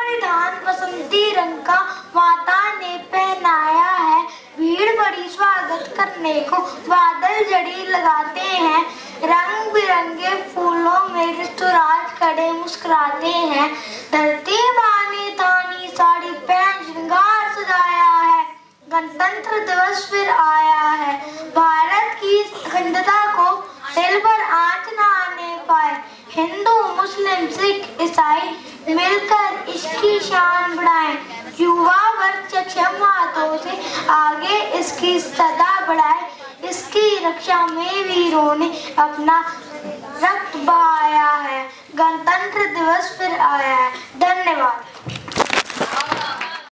विधान बसंती रंग का माता ने पहनाया है। भीड़ बड़ी स्वागत करने को बादल जड़ी लगाते हैं। रंग बिरंगे फूलों में ऋतुराज खड़े मुस्कुराते हैं। धरती माँ ने थानी साड़ी पहन श्रृंगार सजाया है। गणतंत्र दिवस फिर आया है। भारत की अखंडता को दिल पर आंच न आने पाए। हिंदू मुस्लिम सिख ईसाई मिलकर इसकी शान बढ़ाएं। युवा वर्ग सक्षम हाथों से आगे इसकी सदा बढ़ाए। इसकी रक्षा में वीरों ने अपना रक्त बहाया है। गणतंत्र दिवस फिर आया है। धन्यवाद।